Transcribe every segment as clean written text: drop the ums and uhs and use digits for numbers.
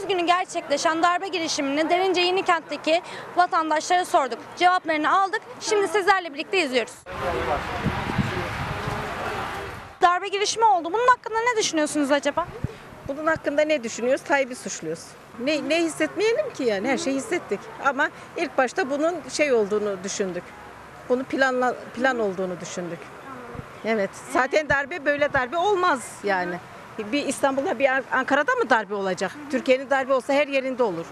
Temmuz günü gerçekleşen darbe girişimini Derince Yenikent'teki vatandaşlara sorduk. Cevaplarını aldık. Şimdi sizlerle birlikte izliyoruz. Darbe girişimi oldu. Bunun hakkında ne düşünüyorsunuz acaba? Bunun hakkında ne düşünüyoruz? Tayyip'i suçluyoruz. Ne hissetmeyelim ki yani? Her şeyi hissettik. Ama ilk başta bunun şey olduğunu düşündük. Bunun plan olduğunu düşündük. Evet. Zaten böyle darbe olmaz yani. Bir İstanbul'da bir Ankara'da mı darbe olacak? Türkiye'nin darbe olsa her yerinde olur.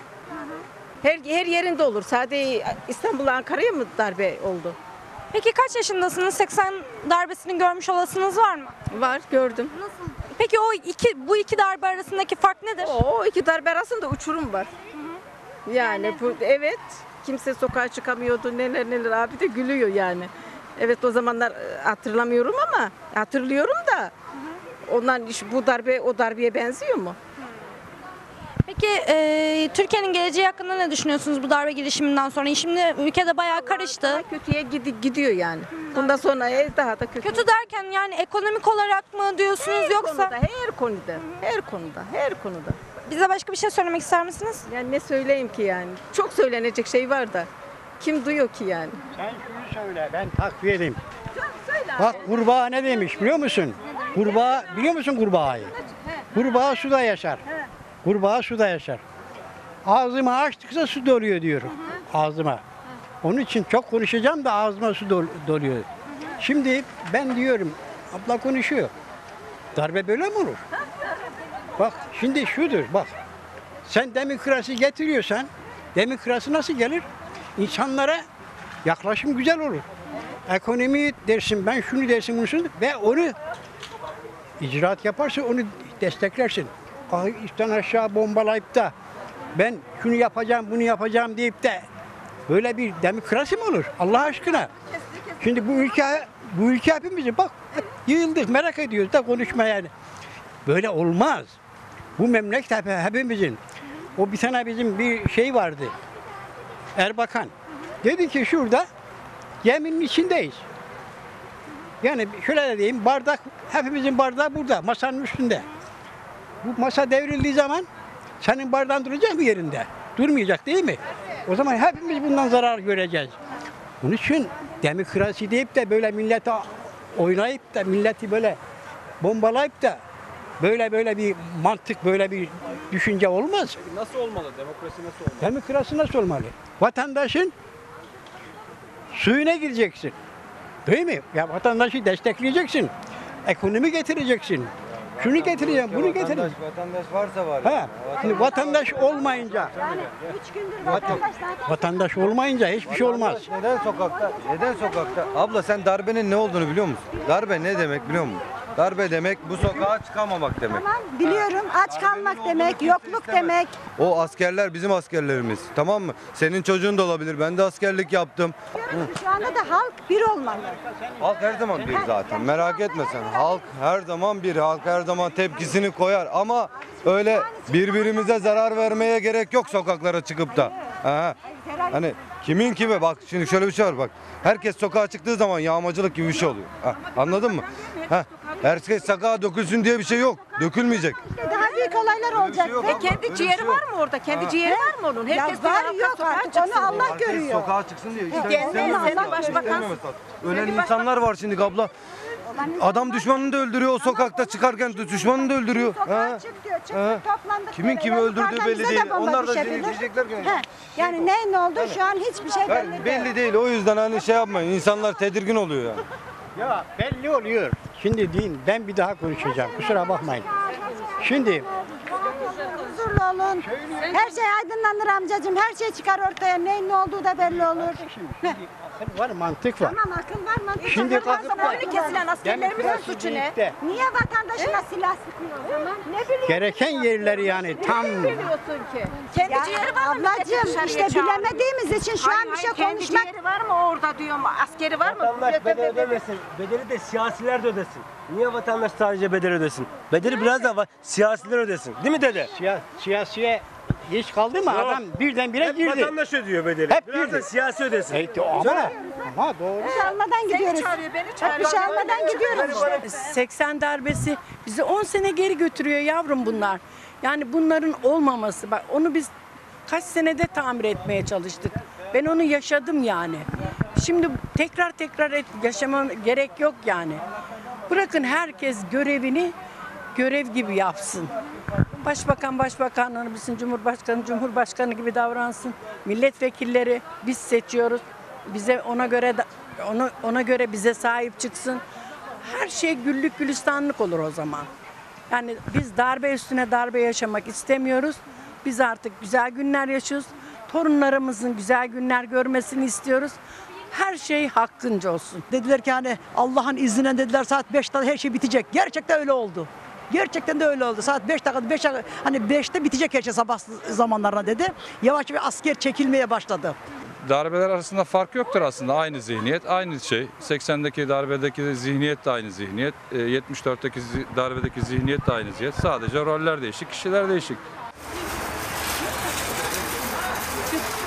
Her yerinde olur. Sadece İstanbul'la Ankara'ya mı darbe oldu? Peki kaç yaşındasınız? 80 darbesini görmüş olasınız var mı? Var, gördüm. Nasıl? Peki bu iki darbe arasındaki fark nedir? O iki darbe arasında uçurum var. Yani evet, kimse sokağa çıkamıyordu, neler abi de gülüyor yani. Evet, o zamanlar hatırlamıyorum ama hatırlıyorum da ondan bu darbe o darbeye benziyor mu? Peki Türkiye'nin geleceği hakkında ne düşünüyorsunuz bu darbe girişiminden sonra? Şimdi ülkede bayağı karıştı. Daha kötüye gidiyor yani. Bundan sonra daha da kötü. Kötü derken yani ekonomik olarak mı diyorsunuz yoksa? Her konuda. Bize başka bir şey söylemek ister misiniz? Yani ne söyleyeyim ki yani? Çok söylenecek şey var da kim duyuyor ki yani? Sen şunu söyle, ben takviye edeyim. Bak kurbağa ne demiş biliyor musun? Kurbağa, biliyor musun kurbağayı? Kurbağa suda yaşar. Kurbağa suda yaşar. Ağzımı açtıkça su doluyor diyor ağzıma. Onun için çok konuşacağım da ağzıma su doluyor. Şimdi ben diyorum, abla konuşuyor. Darbe böyle mi olur? Bak şimdi şudur bak. Sen demokrasi getiriyorsan, demokrasi nasıl gelir? İnsanlara yaklaşım güzel olur. Ekonomi dersin, ben şunu dersin, bunu şunu ve onu icraat yaparsa onu desteklersin. Üstten aşağı bombalayıp da ben şunu yapacağım, bunu yapacağım deyip de böyle bir demokrasi mi olur? Allah aşkına. Şimdi bu ülke hepimizi bak yığıldık, merak ediyoruz da konuşma yani. Böyle olmaz. Bu memleket hepimizin. O bir tane bizim bir şey vardı. Erbakan. Dedi ki şurada geminin içindeyiz. Yani şöyle de diyeyim, bardak, hepimizin bardağı burada, masanın üstünde. Bu masa devrildiği zaman senin bardağın duracak mı yerinde? Durmayacak değil mi? O zaman hepimiz bundan zarar göreceğiz. Bunun için demokrasi deyip de böyle millete oynayıp da milleti böyle bombalayıp da böyle bir mantık, böyle bir düşünce olmaz. Peki nasıl olmalı? Demokrasi nasıl olmalı? Demokrasi nasıl olmalı? Vatandaşın suyuna gireceksin. Değil mi? Ya vatandaşı destekleyeceksin. Ekonomi getireceksin. Şunu getireceğim, bunu getireceğim. Vatandaş varsa var. Ha, şimdi vatandaş olmayınca, vatandaş olmayınca hiçbir şey olmaz. Neden sokakta? Neden sokakta? Abla sen darbenin ne olduğunu biliyor musun? Darbe ne demek biliyor musun? Darbe demek bu sokağa çıkamamak demek. Tamam biliyorum, aç kalmak demek, yokluk demek. O askerler bizim askerlerimiz. Tamam mı? Senin çocuğun da olabilir. Ben de askerlik yaptım. Şu anda da halk bir olmalı. Halk her zaman bir zaten. Merak etme sen. Halk her zaman bir. Halk her zaman tepkisini koyar. Ama öyle birbirimize zarar vermeye gerek yok sokaklara çıkıp da. Aha. Hani kimin kime bak şimdi şöyle bir şey var bak. Herkes sokağa çıktığı zaman yağmacılık gibi bir şey oluyor. Ha, anladın mı? Ha, herkes sokağa dökülsün diye bir şey yok. Dökülmeyecek. Daha büyük olaylar olacak. yok. Ve kendi ciğeri var mı orada? Kendi ciğeri var mı onun? Herkes var bir yok sokağa artık, çıksın onu Allah diyor. Herkes görüyor. sokağa çıksın diye. İşte Kendi istemiyor seni mesela. başbakan- İstemiyor mesela. Ölen insanlar var şimdi abla. Adam düşmanını da öldürüyor o sokakta çıkarken düşmanını da öldürüyor. Sokağa Ha. çık diyor, Ha. çıktık toplandık. Kimin böyle. kimi Ya öldürdüğü yukarıdan belli bize de değil. bomba Onlar da düşebilir. diyecekler ki. He, yani ne oldu şu an hiçbir şey belli değil. Belli değil. O yüzden hani şey yapmayın. İnsanlar tedirgin oluyor yani. Ya belli oluyor. Şimdi deyin, ben bir daha konuşacağım. Kusura bakmayın. Şimdi Huzurlu olun. Her şey aydınlanır amcacığım. Her şey çıkar ortaya. Neyin ne olduğu da belli olur. Heh. akıl var, mantık var. Tamam akıl var mantık. Şimdi var. kalkıp da- Boynu kesilen askerlerimizin Demokrasi suçu ne? deyip de Niye vatandaşına silah sıkıyor o zaman? Ne bileyim. gereken yerleri yani tam Biliyorsun ki. Kendi Ya ciğeri var mı? ablacığım işte bilemediğimiz için şu an bir şey Kendi konuşmak. ciğeri var mı orada diyorum. Askeri var mı? Vatandaş bedel ödemesin. Bedeli de siyasiler de ödesin. Niye vatandaş sadece bedel ödesin? Bedeli biraz da siyasiler ödesin. Değil mi dede? siyasiye hiç kaldı mı? Adam birdenbire Hep girdi. vatandaş ödüyor bedeli. Hep biraz da girdi. siyasi ödesin. Ama doğru. Bir şey almadan gidiyoruz. Bir şey almadan gidiyoruz işte. 80 darbesi bizi 10 sene geri götürüyor yavrum bunlar. Yani bunların olmaması, bak onu biz kaç senede tamir etmeye çalıştık. Ben onu yaşadım yani. Şimdi tekrar yaşamam gerek yok yani. Bırakın herkes görevini görev gibi yapsın. Başbakan başbakanlığını bilsin, cumhurbaşkanı gibi davransın. Milletvekilleri biz seçiyoruz. Bize ona göre bize sahip çıksın. Her şey güllük gülistanlık olur o zaman. Yani biz darbe üstüne darbe yaşamak istemiyoruz. Biz artık güzel günler yaşıyoruz. Torunlarımızın güzel günler görmesini istiyoruz. Her şey hakkınca olsun. Dediler ki hani Allah'ın izniyle dediler saat 5'te her şey bitecek. Gerçekten öyle oldu. Gerçekten de öyle oldu. Saat 5 dakika, hani 5'te bitecek her şey sabah zamanlarına dedi. Yavaş bir asker çekilmeye başladı. Darbeler arasında fark yoktur aslında. Aynı zihniyet, aynı şey. 80'deki darbedeki zihniyet de aynı zihniyet. 74'teki darbedeki zihniyet de aynı zihniyet. Sadece roller değişik, kişiler değişik.